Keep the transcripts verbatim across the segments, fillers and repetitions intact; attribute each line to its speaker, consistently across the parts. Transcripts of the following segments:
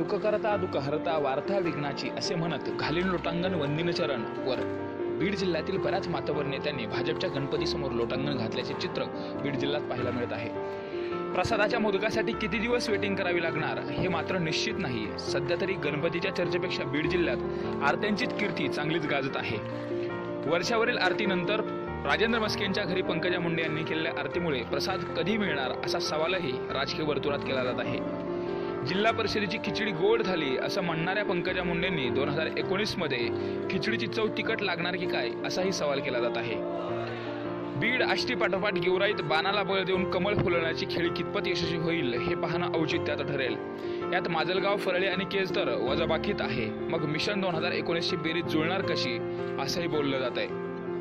Speaker 1: सुख करता दुःख हरता वार्ता विघ्नाची असे म्हणत घालीन लोटांगण वंदिन चरण वर बीड जिल्ह्यातील बऱ्याच मातबर नेत्यांनी भाजपच्या गणपतीसमोर लोटांगण घातल्याचे चित्र बीड जिल्ह्यात पाहायला मिळत आहे। प्रसादाच्या मोदकासाठी किती दिवस वेटिंग करावी लागणार हे मात्र निश्चित नाही। सध्या तरी गणपतीच्या चर्चेपेक्षा बीड जिल्ह्यात आरत्यांची कीर्ती चांगलीच गाजत आहे। वर्षावरील आरतीनंतर राजेंद्र मस्केंच्या घरी पंकजा मुंडे यांनी केलेल्या आरतीमुळे प्रसाद कधी मिळणार असा सवालही राजकीय वर्तुळात केला जात आहे। जिल्हा परिषदेची खिचडी गोड झाली असं म्हणणाऱ्या पंकजा मुंडेंनी दोन हजार एकोणीस मध्ये खिचडीची चव तिखट लागणार की काय असाही सवाल केला जात आहे। बीड आष्टी पाठोपाठ गेवराईत बाणाला बळ देऊन कमळ फुलवण्याची खेळी कितपत यशस्वी होईल हे पाहणं औचित्यात ठरेल। यात माजलगाव फरळे आणि केजतर वजाबाकीत आहे। मग मिशन दोन हजार एकोणीस ची बेरीज जुळणार कशी असंही बोललं जात आहे।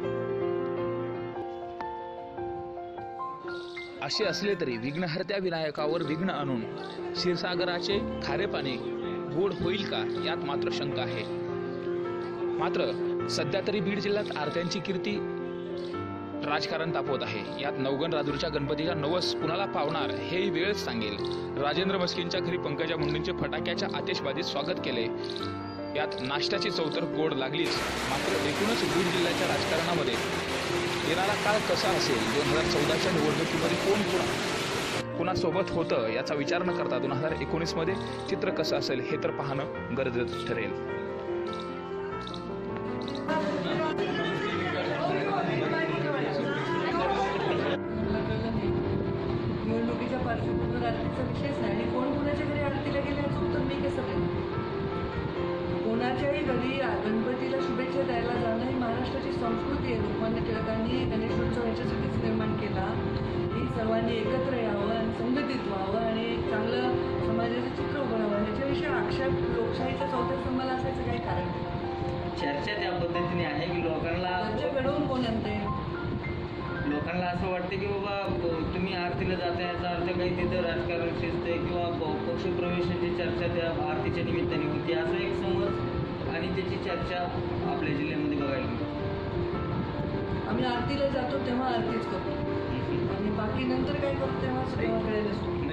Speaker 1: असे असले तरी विघ्नहर्त्या विनायकावर विघ्न आणून क्षीरसागराचे खारे पाणी गोड होईल का यात मात्र शंका आहे। मात्र सध्या तरी बीड जिल्ह्यात आरत्यांची कीर्ती राजकारण तापवत आहे। यात नवगण राजूरच्या गणपतीचा नवस कुणाला पावणार हेही वेळच सांगेल। राजेंद्र मस्केंच्या घरी पंकजा मुंडेंचे फटाक्याच्या आतिषबाजीत स्वागत केले। यात नाश्त्याची चौतर गोड लागलीच। मात्र एकूणच बीड जिल्ह्याच्या राजकारणामध्ये येणारा काळ कसा असेल, दोन हजार चौदाच्या निवडणुकीमध्ये कोण कोण कुणासोबत होतं याचा विचार न करता दोन हजार एकोणीस मध्ये चित्र कसं असेल हे तर पाहणं गरजेचं ठरेल।
Speaker 2: निवडणुकीच्या पार्श्वभूमीवर आरतीचा विषयच नाही आणि कोण कोणाच्या घरी आरतीला गेले असतो तर मी कसं काय कोणाच्याही घरी गणपतीला शुभेच्छा द्यायला जाणं ही महाराष्ट्राची संस्कृती आहे। लोकमान्य टिळकांनी गणेशोत्सव याच्यासाठीच निर्माण केला की सर्वांनी एकत्र यावं आणि संघटित व्हावं आणि एक चांगलं समाजाचं चित्र उभारावं। ह्याच्याविषयी आक्षेप लोकशाहीच्या चौथ्या स्तंभाला असायचं काही कारण नाही।
Speaker 3: चर्चा त्या पद्धतीने आहे की लोकांना
Speaker 2: चर्चा घडवून कोण आणते?
Speaker 3: लोकांना असं वाटतं की बाबा तुम्ही आरतीला जाता याचा अर्थ काही तिथं राजकारण शिजतंय किंवा पक्षप्रवेशाची चर्चा त्या आरतीच्या निमित्ताने होती असा एक समज आणि त्याची चर्चा आपल्या जिल्ह्यामध्ये बघायला मिळते।
Speaker 2: आम्ही आरतीला जातो तेव्हा आरतीच करतो आणि बाकी नंतर काय करतो तेव्हा सगळं कळेल असतो।